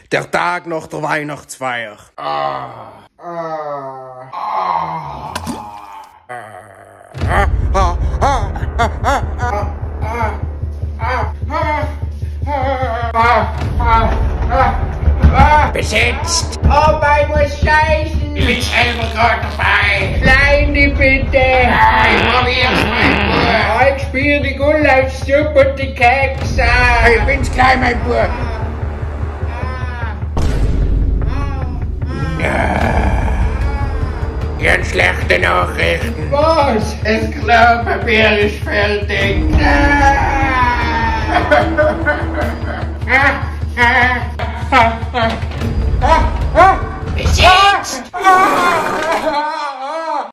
Der Tag nach der Weihnachtsfeier. Besetzt! Oh, ich muss scheißen! Ich bin selber gerade dabei! Kleine bitte! Ich probier's mal, Ich spür die Gulaschsuppe und die Kekse! Bub! Ich bin's gleich, mein Bub! Ganz schlechte Nachrichten! Was? Das Klopapier ist fertig! Besetzt!